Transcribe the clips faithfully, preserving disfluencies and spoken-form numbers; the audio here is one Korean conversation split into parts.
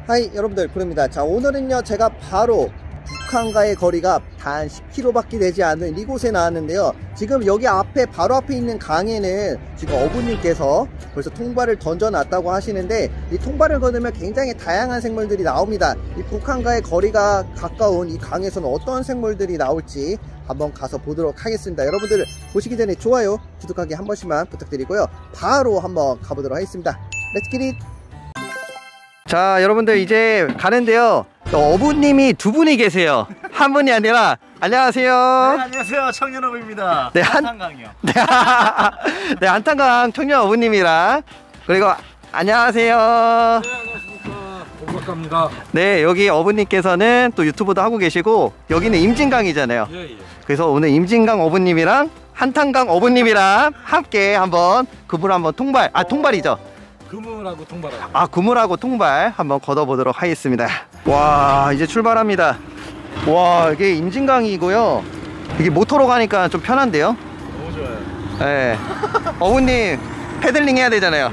하이 여러분들, 구름입니다. 자, 오늘은요 제가 바로 북한과의 거리가 단 십 킬로미터밖에 되지 않은 이곳에 나왔는데요. 지금 여기 앞에 바로 앞에 있는 강에는 지금 어부님께서 벌써 통발을 던져놨다고 하시는데, 이 통발을 거두면 굉장히 다양한 생물들이 나옵니다. 이 북한과의 거리가 가까운 이 강에서는 어떤 생물들이 나올지 한번 가서 보도록 하겠습니다. 여러분들 보시기 전에 좋아요, 구독하기 한 번씩만 부탁드리고요. 바로 한번 가보도록 하겠습니다. 렛츠 기릿! 자, 여러분들 이제 가는데요. 어부님이 두 분이 계세요. 한 분이 아니라. 안녕하세요. 네, 안녕하세요. 청년어부입니다. 네, 한, 한탄강이요. 네, 네, 한탄강 청년 어부님이랑, 그리고 안녕하세요. 네, 안녕하십니까. 공박갑니다. 네, 여기 어부님께서는 또 유튜브도 하고 계시고, 여기는 임진강이잖아요. 예, 예. 그래서 오늘 임진강 어부님이랑 한탄강 어부님이랑 함께 한번 그물 한번 통발, 아 통발이죠. 그물하고 통발하고. 아, 그물하고 통발 한번 걷어보도록 하겠습니다. 와, 이제 출발합니다. 와, 이게 임진강이고요. 이게 모터로 가니까 좀 편한데요. 너무 좋아요. 네. 어부님 패들링 해야 되잖아요.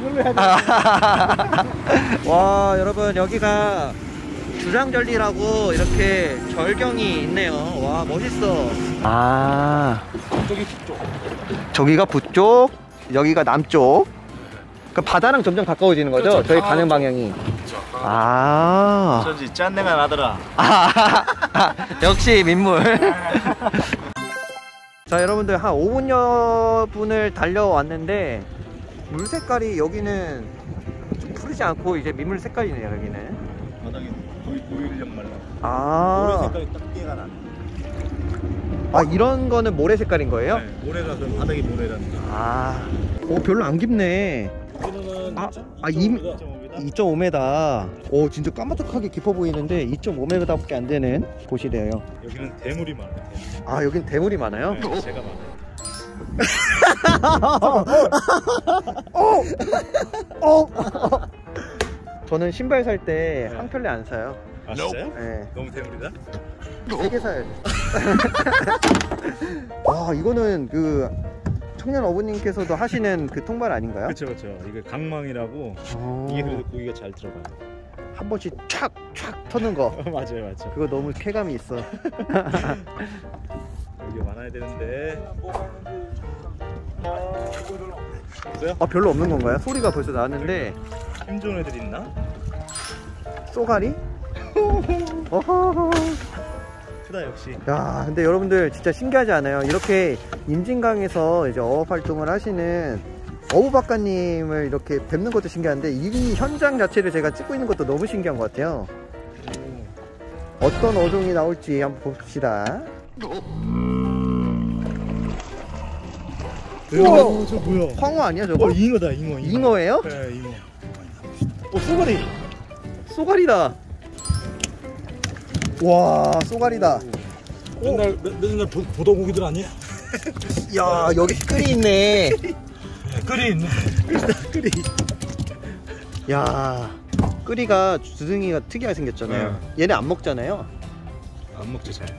와, 여러분 여기가 주장절리라고 이렇게 절경이 있네요. 와, 멋있어. 아, 저기 북쪽. 저기가 북쪽, 여기가 남쪽. 그 바다랑 점점 가까워지는 거죠? 그렇죠. 저희 가는 방향이. 그렇죠. 아, 어쩐지 짠내가 나더라. 아, 역시 민물. 자, 여러분들 한 오 분여 분을 달려왔는데 물 색깔이 여기는 좀 푸르지 않고 이제 민물 색깔이네요. 여기는 바닥이 거의 보이려고 말라. 아, 모래 색깔이 딱 띠가 나네. 아, 이런 거는 모래 색깔인 거예요? 네, 모래가 그 바닥이 모래라는 거. 아, 오, 별로 안 깊네. 여기는 아, 아, 이 이 점 오 미터. 오, 진짜 까마득하게 깊어 보이는데 이 점 오 미터밖에 안 되는 곳이래요. 여기는 대물이 많아요. 대물. 아, 여긴 대물이 많아요? 네, 제가 많아요. 어! 어! 저는 신발 살 때 한 켤레 안 사요. 아, 진짜요? 네. 너무 대물이다? 세 개 사야죠. 와, 이거는 그 청년 어부님께서도 하시는 그 통발 아닌가요? 그렇죠, 그렇죠. 이게 강망이라고. 어... 이게 그래도 고기가 잘 들어가요. 한 번씩 촥! 촥 터는 거. 맞아요, 맞죠. 그거 너무 쾌감이 있어. 여기가 많아야 되는데. 없어요? 아, 별로 없는 건가요? 소리가 벌써 나는데. 힘 좋은 애들 있나? 쏘가리? 어허허. 크다 역시. 야, 근데 여러분들 진짜 신기하지 않아요? 이렇게 임진강에서 이제 어업 활동을 하시는 어부박가님을 이렇게 뵙는 것도 신기한데, 이 현장 자체를 제가 찍고 있는 것도 너무 신기한 것 같아요. 어떤 어종이 나올지 한번 봅시다. 우와, 저 뭐야? 황어 아니야 저거? 어, 잉어다, 잉어. 잉어. 잉어예요? 네, 잉어. 어, 쏘가리. 쏘가리다. 와, 쏘가리다. 맨날 매, 맨날 보, 보던 고기들 아니야? 야, 여기 끓이 있네. 끓이 있네. 끓이. 야, 끓이가 주둥이가 특이하게 생겼잖아요. 얘네 안 먹잖아요. 안 먹죠, 잘.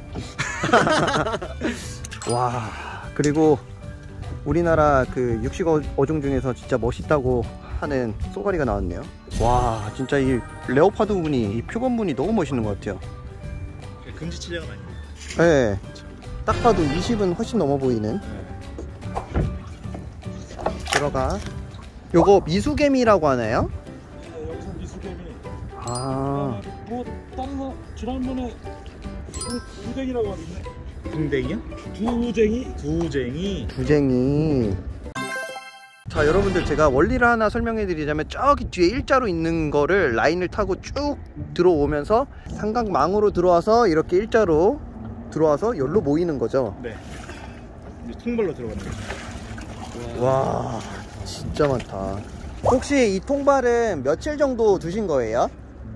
와, 그리고 우리나라 그 육식 어, 어종 중에서 진짜 멋있다고 하는 쏘가리가 나왔네요. 와, 진짜 이 레오파드 무늬, 이 표범무늬 너무 멋있는 것 같아요. 금지치량은 아니에요. 네, 딱 봐도 이십은 훨씬 넘어 보이는. 네. 들어가. 요거 미수개미라고 하나요? 네, 여기서 미수개미. 아, 뭐 다른 거 지난번에 두- 두쟁이라고 하던데. 궁뎅이요? 두쟁이? 두쟁이. 두쟁이. 자, 여러분들 제가 원리를 하나 설명해 드리자면, 저기 뒤에 일자로 있는 거를 라인을 타고 쭉 들어오면서 삼각망으로 들어와서 이렇게 일자로 들어와서 여기로 모이는 거죠. 네. 이제 통발로 들어가는 거죠. 와, 진짜 많다. 혹시 이 통발은 며칠 정도 두신 거예요?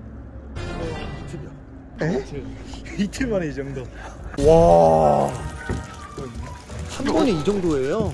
에? 이틀 만에 이 정도. 와, 한 번에 이 정도예요?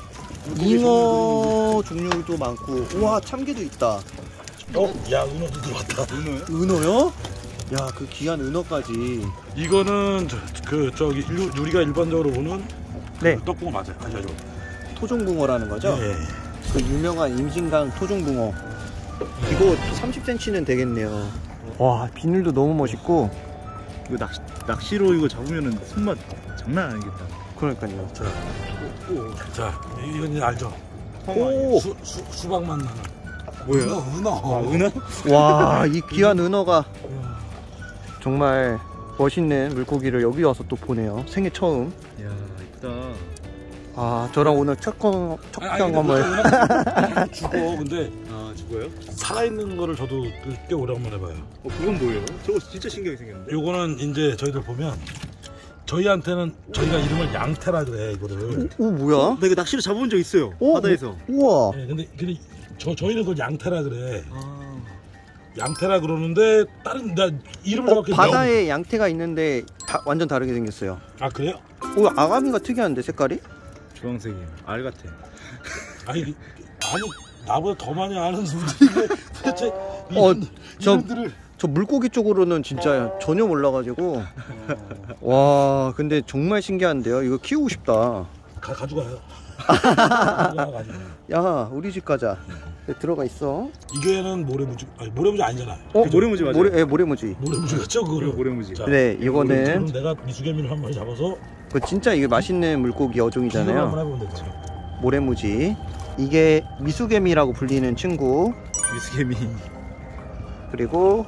잉어 종류도 많고, 우와, 참게도 있다. 어? 야, 은어도 들어왔다. 은어요? 은어요? 야, 그 귀한 은어까지. 이거는 저, 그 저기 일, 우리가 일반적으로 보는 네, 그 떡붕어 맞아요. 아주 토종붕어라는 거죠? 네. 그 유명한 임진강 토종붕어. 이거 삼십 센티미터는 되겠네요. 와, 비늘도 너무 멋있고. 이거 낚시, 낚시로 이거 잡으면은 손맛 장난 아니겠다. 그러니까요. 자, 자, 이건 이제 알죠? 오, 수, 수, 수박만 나는. 뭐예요? 은어, 아, 은어. 은하? 와, 이 귀한 은어가 정말 멋있는 물고기를 여기 와서 또 보네요. 생애 처음. 이야, 이쁘다. 아, 저랑 오늘 첫, 경, 첫 경험을. 죽어. 근데 아, 죽어요? 살아있는 거를 저도 꽤 오래간만에 봐요. 어, 그건 뭐예요? 저거 진짜 신기하게 생겼는데? 요거는 이제 저희들 보면 저희한테는 저희가 이름을 양태라 그래 이거를. 오, 뭐야? 나 이거 낚시로 잡아본 적 있어요. 오, 바다에서. 우와. 네, 근데 근데 저 저희는 그걸 양태라 그래. 아. 양태라 그러는데 다른 나 이름을 어, 정확히 바다에 양태가 있는데 다, 완전 다르게 생겼어요. 아 그래요? 오, 아가미가 특이한데 색깔이? 주황색이에요. 알 같아. 아니 아니 나보다 더 많이 아는 분들이 도대체 어, 이런, 저- 이름들을 저 물고기 쪽으로는 진짜 전혀 몰라가지고. 와, 근데 정말 신기한데요. 이거 키우고 싶다. 가, 가져가요. 가져가, 가져가. 야, 우리 집 가자. 여기 들어가 있어. 이게는 모래무지 아니 모래무지 아니잖아요. 어, 그죠? 모래무지 맞아요? 모래, 예, 모래무지. 모래무지 같죠 그거를. 모래무지. 자, 네, 그럼 이거는 내가 미수개미를 한 마리 잡아서 그 진짜 이게 맛있는 물고기 비교를 어종이잖아요. 한번 해보면 되죠. 모래무지. 이게 미수개미라고 불리는 친구. 미스개미. 그리고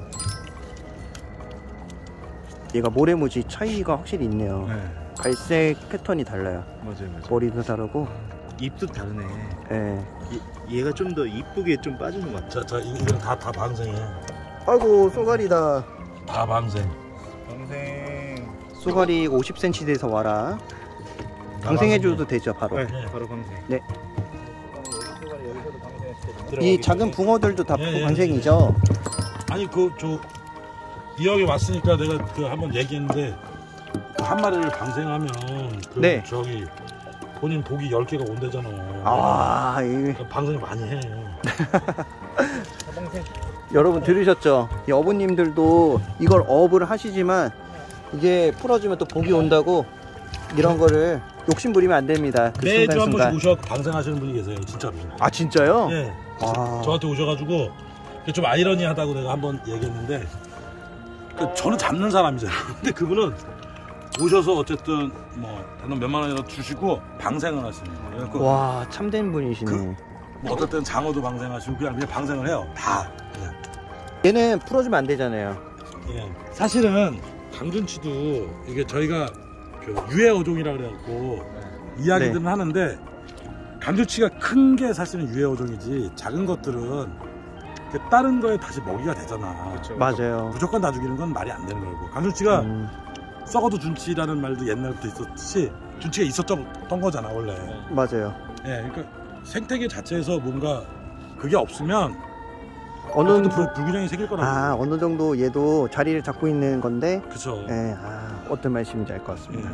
얘가 모래무지. 차이가 확실히 있네요. 네. 갈색 패턴이 달라요. 맞아요, 맞아요. 머리도 다르고. 입도 다르네. 예. 얘, 얘가 좀 더 이쁘게 좀 빠지는 것 같아. 자, 자, 이거는 다, 다 방생이에요. 아이고, 쏘가리다. 다 방생. 방생. 쏘가리 오십 센티미터 돼서 와라. 방생해줘도 되죠, 바로. 네, 바로 방생. 네. 들어가기 이 작은 전에. 붕어들도 다 예, 예, 방생이죠. 아니 그 저 이왕에 왔으니까 내가 그 한번 얘기했는데 그 한 마리를 방생하면 그 네. 저기 본인 복이 열 개가 온대잖아요. 아, 이, 방생 많이 해. 방생. 여러분 들으셨죠? 이 어부님들도 이걸 어업을 하시지만 이게 풀어주면 또 복이 온다고 이런 거를 욕심 부리면 안 됩니다. 그 매주 한 번씩 순간순간. 오셔서 방생하시는 분이 계세요, 진짜로. 아, 진짜요? 예. 아. 저한테 오셔가지고 좀 아이러니하다고 내가 한번 얘기했는데 그 저는 잡는 사람이잖아요. 근데 그분은 오셔서 어쨌든 뭐 단돈 몇만 원이라도 주시고 방생을 하시는 거예요. 그래갖고 와, 참된 분이시네. 그- 뭐 어떨 때는 장어도 방생하시고 그냥 그냥 방생을 해요. 다 그냥. 얘는 풀어주면 안 되잖아요. 예. 사실은 강준치도 이게 저희가 그 유해 어종이라 그래갖고 이야기들은 네. 하는데 강준치가 큰 게 사실은 유해 어종이지 작은 것들은 그 다른 거에 다시 먹이가 되잖아. 그렇죠. 맞아요. 무조건 다 죽이는 건 말이 안 되는 거고. 강준치가 음, 썩어도 준치라는 말도 옛날부터 있었듯이 준치가 있었던 거잖아 원래. 맞아요. 예, 그러니까 생태계 자체에서 뭔가 그게 없으면 어느 어느 정도, 불, 불균형이 생길 거라고. 아, 어느 정도 얘도 자리를 잡고 있는 건데, 그쵸. 예, 아, 어떤 말씀인지 알 것 같습니다.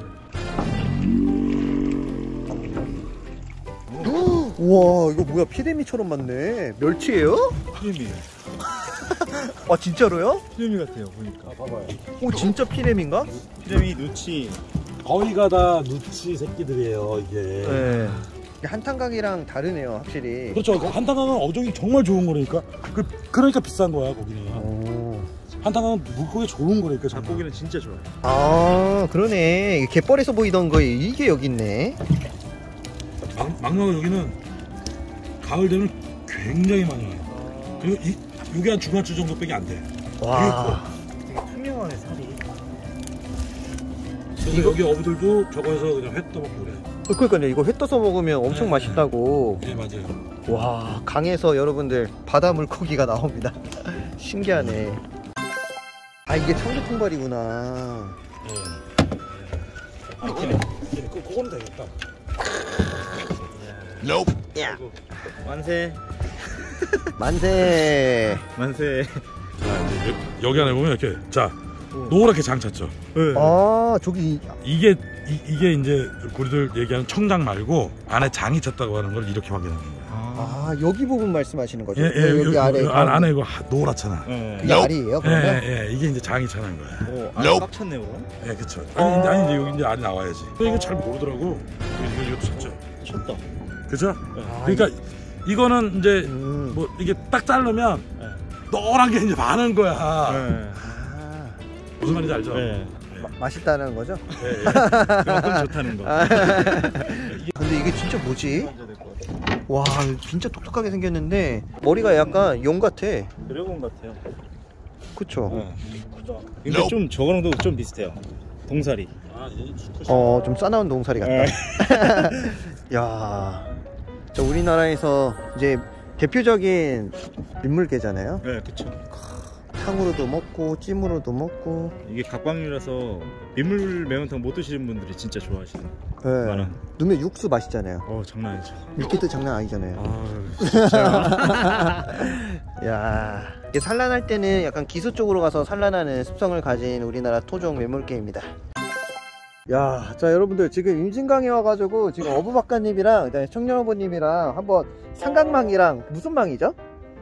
우와, 이거 뭐야? 피레미처럼 맞네. 멸치예요? 피레미예요. 아, 진짜로요? 피레미 같아요, 보니까. 아, 봐봐요. 오, 진짜 피레미인가? 피레미, 누치. 거의가 다 누치 새끼들이에요 이게. 네. 한탄각이랑 다르네요, 확실히. 그렇죠. 한탄강은 어종이 정말 좋은 거니까. 그, 그러니까 비싼 거야 거기는. 오. 한탄강은 물고기 좋은 거니까. 정말. 잡고기는 진짜 좋아요. 아, 그러네. 갯벌에서 보이던 거 이게 여기 있네. 막, 막나가 여기는 가을 되면 굉장히 많이 와요. 그리고 이, 이게 한 중간주 정도밖에 안 돼. 와. 되게 투명하네, 살이. 그래서 이거- 여기 어부들도 저거에서 그냥 회 떠먹고 그래. 그러니까요. 이거 회 떠서 먹으면 엄청 네. 맛있다고. 예, 맞아요. 와, 강에서 여러분들 바다 물고기가 나옵니다. 신기하네. 아, 이게 청두통발이구나. 예. 아, 예, 그, 그거는 되겠다. 야, 만세. 만세. 만세. 자, 이제 여- 여기 안에 보면 이렇게 자 노랗게 장 찼죠. 네. 아, 저기 이게 이, 이게 이제 우리들 얘기하는 청장 말고 안에 장이 찼다고 하는 걸 이렇게 확인하는 거예요. 아, 여기 부분 말씀하시는 거죠? 예, 예, 여기, 아래 안, 안에 이거 하- 노랗잖아. 네. 이게 알이에요, 예, 그러면? 예, 예, 이게 이제 장이 차는 거야. 오, 안에 꽉 찼네, 그럼. 예, 그쵸. 아니, 근데 아니, 이제 여기 이제 알이 나와야지. 이게 잘 모르더라고. 이거, 이것도 찼죠. 쳤다. 그죠? 아, 그러니까 이거는 이제 음. 뭐 이게 딱 자르면 네. 노란 게 이제 많은 거야. 네. 아, 무슨 말인지 알죠? 네. 맛있다는 거죠? 예, 예. 그만큼 좋다는 거. 근데 이게 진짜 뭐지? 와, 진짜 똑똑하게 생겼는데 머리가 약간 용 같아. 드래곤 같아요. 그쵸? 네. 근데 좀 저거랑도 좀 비슷해요. 동사리. 아, 얘 수컷이. 어, 좀 싸나운 동사리 같다. 야, 저 우리나라에서 이제 대표적인 민물개잖아요. 네, 그쵸. 탕으로도 먹고 찜으로도 먹고. 이게 각광류라서 민물 매운탕 못 드시는 분들이 진짜 좋아하시는. 네. 많아. 넣으면 육수 맛있잖아요. 어, 장난 아니죠. 밀키트 장난 아니잖아요. 아, 진짜. 야, 이게 산란할 때는 약간 기수 쪽으로 가서 산란하는 습성을 가진 우리나라 토종 매물개입니다. 야, 자 여러분들 지금 임진강에 와가지고 지금 어부박가님이랑 그다음에 청년어부님이랑 한번 삼각망이랑 무슨 망이죠?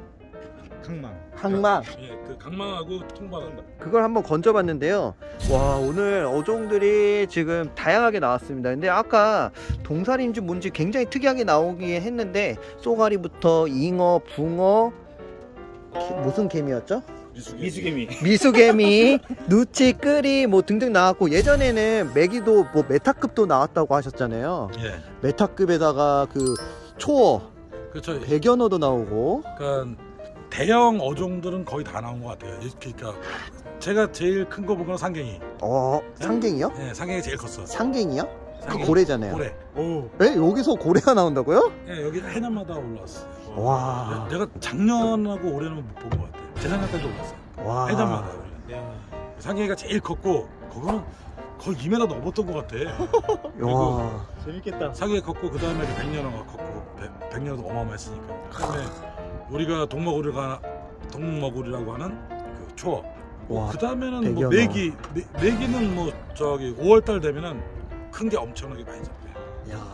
강망. 항망. 예, 그 강망하고 통발한다. 그걸 한번 건져봤는데요. 와, 오늘 어종들이 지금 다양하게 나왔습니다. 근데 아까 동사리인지 뭔지 굉장히 특이하게 나오긴 했는데 쏘가리부터 잉어, 붕어, 기- 무슨 개미였죠? 미수개미. 미수개미, 누치, 끄리 뭐 등등 나왔고, 예전에는 메기도 뭐 메타급도 나왔다고 하셨잖아요. 예. 메타급에다가 그 초어, 그렇죠. 백연어도 나오고. 그러니까 대형 어종들은 거의 다 나온 것 같아요. 그러니까 제가 제일 큰 거 본 건 상갱이. 어, 상갱이요? 예, 상갱이 제일 컸어. 상갱이요? 그 상갱이. 고래잖아요. 고래. 오. 에? 여기서 고래가 나온다고요? 예, 여기 해남마다 올라왔어. 와. 내가 작년하고 올해는 못 본 것 같아. 재작년까지 올랐어. 와. 해남마다. 상갱이가 제일 컸고 거기는 거의 이 미터 넘었던 것 같아. 와. 재밌겠다. 상갱이 컸고 그 다음에 백년어가 컸고 백, 백년어도 어마어마했으니까. 그다음에 우리가 동머구리가 동머구리라고 하는 그 초어. 와, 그 다음에는 뭐 백연어. 메기, 메, 메기는 뭐 저기 오월달 되면은 큰 게 엄청나게 많이 잡혀요. 야.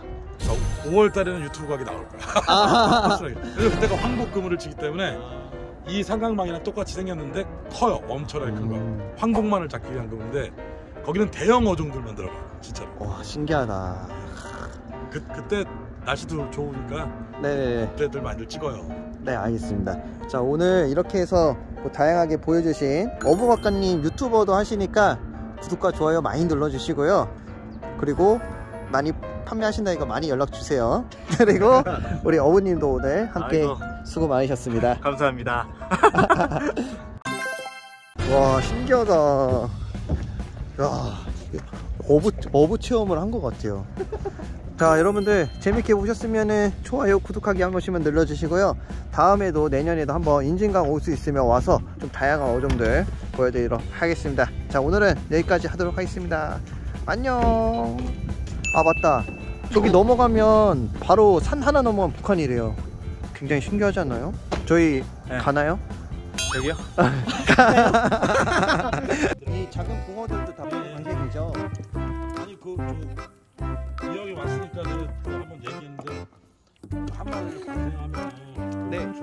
오월달에는 유튜브 각이 나올 거야. 아. 그래서 그때가 황복그물을 치기 때문에 이 삼각망이랑 똑같이 생겼는데 커요. 엄청나게 큰 거. 음. 황복만을 잡기 위한 그건데 거기는 대형 어종들만 들어가요. 진짜로. 와, 신기하다. 그, 그때 날씨도 좋으니까 네, 그때들 많이들 찍어요. 네, 알겠습니다. 자, 오늘 이렇게 해서 뭐 다양하게 보여주신 어부박가님 유튜버도 하시니까 구독과 좋아요 많이 눌러주시고요. 그리고 많이 판매하신다니까 많이 연락 주세요. 그리고 우리 어부님도 오늘 함께 아이고. 수고 많으셨습니다. 감사합니다. 와, 신기하다. 야, 어부, 어부 체험을 한 것 같아요. 자, 여러분들 재밌게 보셨으면 좋아요, 구독하기 한 번씩만 눌러주시고요. 다음에도 내년에도 한번 임진강 올 수 있으면 와서 좀 다양한 어종들 보여드리도록 하겠습니다. 자, 오늘은 여기까지 하도록 하겠습니다. 안녕. 아, 맞다. 저기 넘어가면 바로 산 하나 넘어가면 북한이래요. 굉장히 신기하지 않나요? 저희 네. 가나요? 여기요? 이 작은 붕어들도 다 방생이죠? 아니 그 저, 이 형이 왔으니까 내가 또 한번 얘기했는데 한 마리를 발생하면 네.